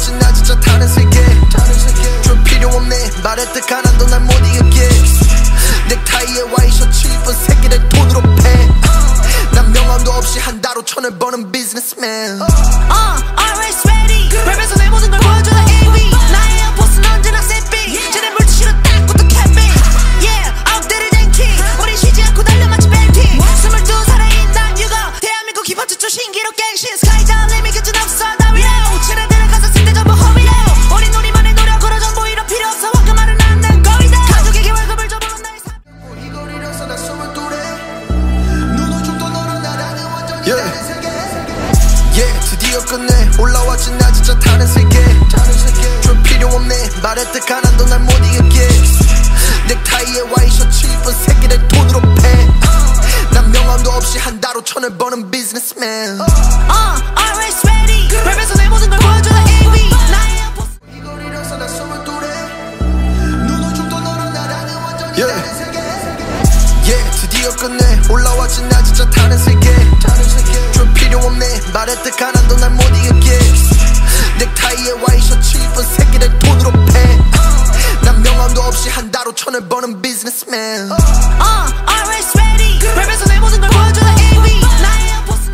올라왔지 나 진짜 다른 세계 줄 필요 없네 말했듯 가난도 날 못 이겼게 넥타이에 와이셔츠 입은 새끼들 돈으로 패 난 명함도 없이 한 달 5천을 버는 비즈니스맨 always ready 랩에서 내 모든 걸 보여주는 AV 나의 에어포스는 언제나 세비 쟤네 물티슈로 닦고도 캡비 Yeah outdated and key 우린 쉬지 않고 달려 마치 벨티 22살에 난 유거 대한민국 힙합 최초 신기록 갱신 스카이다운 리미 끝은 없어 다위로 쟤네들은 가사 쓸 때 전부 허위로 우린 우리만의 노력으로 전부 이럴 필요 없어 wan금하는 않는 거리다 가족에게 월급을 줘보는 나의 삶 이 거리라서 나 22래 눈을 좀 더 너랑 나랑은 완전히 다른 세계 드디어 끝내 올라왔지 나 진짜 다른 세계 줄 필요 없네 말했듯 가난도 날 못 이겼게 넥타이에 와이셔츠 입은 새끼들 돈으로 패 난 명함도 없이 한 달 5천을 버는 비즈니스맨 always ready 랩에서 내 모든 걸 보여주는 AV 나의 에어포스 이 거리라서 나 22래 눈을 좀 더 너랑 나랑은 완전히 다른 세계 드디어 끝내 올라왔지 나 진짜 다른 세계 줄 필요 없네 말했듯 가난도 날 못 이겼게 넥타이에 와이셔츠 입은 새끼들 돈으로 패 난 명함도 없이 한 달 5천을 버는 비즈니스맨 always ready 랩에서 내 모든 걸 보여주는 AV 나의 에어포스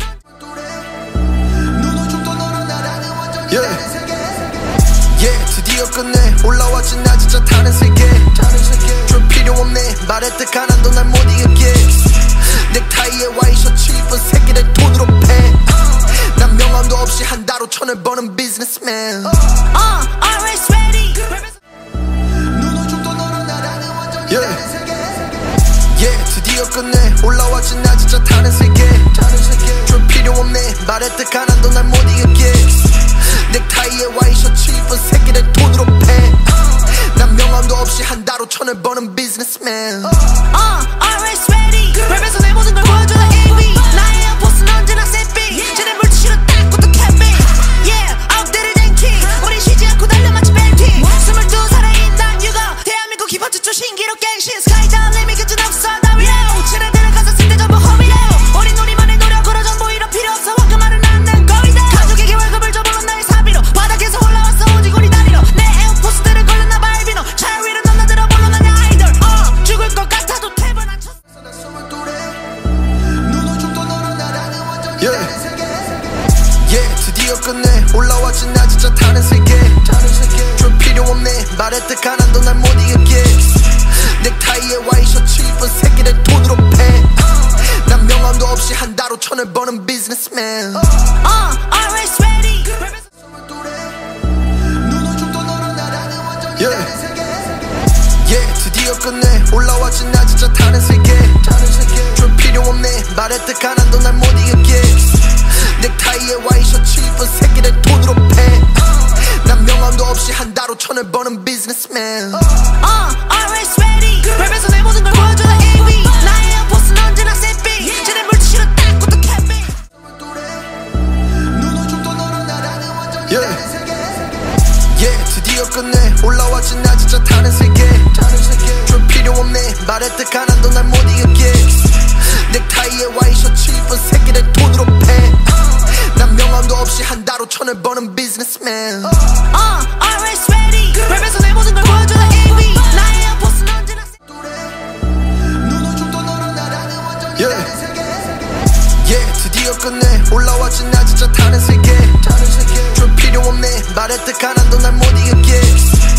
눈을 좀 더 너랑 나랑은 완전히 다른 세계 드디어 끝내 올라왔지 나 진짜 다른 세계 줄 필요 없네 말했듯 가난도 날 못 이겼게 넥타이에 와이셔츠 입은 새끼들 돈으로 패 난 명함도 없이 한 달 5천을 버는 비즈니스맨 always ready 눈을 좀 더 너랑 나랑은 완전히 다른 세계 드디어 끝내 올라왔지 나 진짜 다른 세계 줄 필요 없네 말했듯 가난도 날 못 이겼게 넥타이에 와이셔츠 입은 새끼들 돈으로 패 난 명함도 없이 한 달 5천을 버는 비즈니스맨 always ready 랩에서 내 모든 걸 보여주는 AV 나의 에어포스는 언제나 세비 쟤네 물티슈로 닦고도 캡비 Yeah outdated and key 우린 쉬지 않고 달려 마치 벨티 22살에 난 유거 대한민국 힙합 최초 신기록 갱신 스카이다운 리미 끝은 없어 다위로 쟤네들은 가사 쓸 때 전부 허위로 우린 우리만의 노력으로 전부 이럴 필요 없어 wan금하는 않는 거리다 가족에게 월급을 줘보는 나의 사비로 바닥에서 올라왔어 오직 우리 다리로 내 에어포스들은 걸렸나 봐 알비노 차라리 위로 넘나들어 볼로 나냐 아이돌 죽을 것 같아도 탭을 안 쳤어 나 22래 눈을 좀 더 너랑 나랑은 완전히 다른 세계 드디어 끝내 올라왔지 나 진짜 다른 세계 줄 필요 없네 말했듯 가난도 날 못 이겼게 넥타이에 와이셔츠 입은 새끼들 돈으로 패 난 명함도 없이 한 달 5천을 버는 비즈니스맨 always ready 눈을 좀 더 너랑 나랑은 완전히 다른 세계 드디어 끝내 올라왔지 나 진짜 다른 세계 줄 필요 없네 말했듯 가난도 날 못 이겼게 넥타이에 와이셔츠 입은 새끼들 돈으로 패 난 명함도 없이 한 달 5천을 버는 비즈니스맨 always ready 랩에서 내 모든 걸 보여주는 AV 나의 에어포스는 언제나 세비 쟤네 물티슈로 닦고도 캡비 눈을 좀 더 너랑 나랑은 완전히 다른 세계 드디어 끝내 올라왔지 나 진짜 다른 세계 줄 필요 없네 말했듯 가난도 날 못 이겼게 넥타이에 와이셔츠 입은 새끼들 돈으로 패 난 명함도 없이 한 달 5천을 버는 비즈니스맨 always ready 랩에서 내 모든 걸 보여주는 AV 나의 에어포스는 언제나 눈을 좀 더 너랑 나랑은 완전히 다른 세계 드디어 끝내 올라왔지 나 진짜 다른 세계 줄 필요 없네 말했듯 가난도 날 못 이겼게